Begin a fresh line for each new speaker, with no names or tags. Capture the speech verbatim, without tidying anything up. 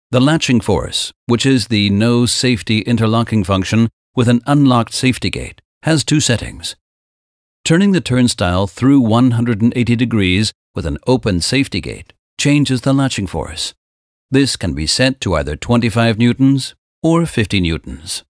The latching force, which is the no safety interlocking function with an unlocked safety gate, has two settings. Turning the turnstile through one hundred eighty degrees with an open safety gate changes the latching force. This can be set to either twenty-five newtons or fifty newtons.